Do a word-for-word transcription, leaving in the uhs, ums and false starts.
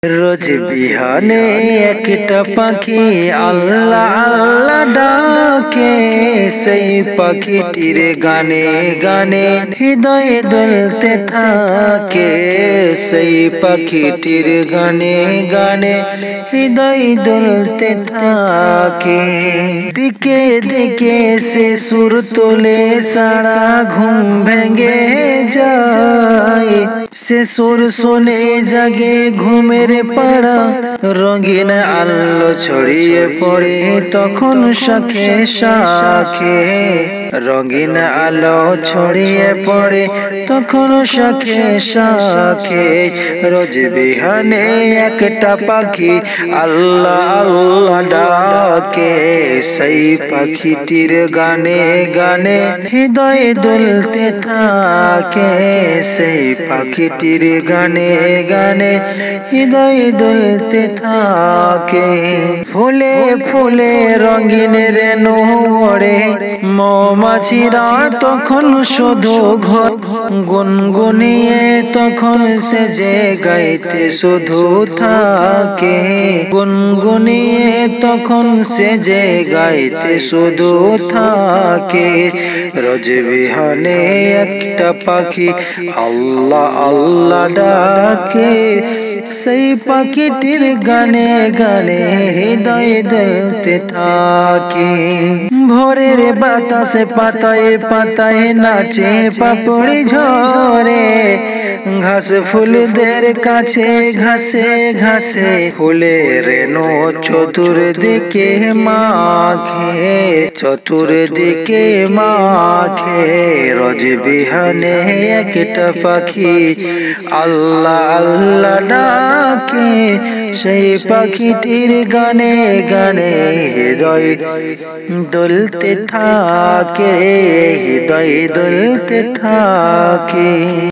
রোজ বিহানে একটা পাখি আল্লাহ আল্লাহ ডাকে, সেই পাখিটির গানে গানে হৃদয়ে দুলতে থাকে, সেই পাখিটির গানে গানে হৃদয় দুলতে থাকে। দিকে দিকে সে সুর তোলে সারা ঘুম ভেঙে যায়, সে সুর শুনে জাগে ঘুমের পাড়া, রঙিন আলো ছড়িয়ে পড়ে তখন শাখে শাখে, রঙিন আলো ছড়িয়ে পড়ে তখন শাখে শাখে। রোজ বিহানে একটা পাখি আল্লাহ আল্লাহ ডাকে, সেই পাখিটির গানে গানে হৃদয় দুলতে থাকে, সেই পাখিটির গানে গানে হৃদয় দুলতে থাকে। ফুলে ফুলে রঙিন রেণু ওড়ে, মৌমাছিরা তখন শুধু ঘর গুনগুনিয়ে তখন সে যে গাইতে শুধু থাকে, গুনগুনিয়ে তখন সে যে গাইতে শুধু থাকে। রোজ বিহানে একটা পাখি আল্লাহ আল্লাহ ডাকে, সেই পাখিটির গানে গানে হৃদয় দুলতে থাকে। ভোরের বাতাসে পাতায় পাতায় নাচে পাপড়ি ঝরে, ঘাস ফুলদের কাছে ঘাসে ঘাসে ফুলের রেণু চতুর্দিকে মাখে, চতুর্দিকে মাখে। রোজ বিহানে একটা পাখি আল্লাহ আল্লাহ ডাকে, সেই পাখিটির গানে গানে হৃদয় দুলতে থাকে, হৃদয় দুলতে থাকে।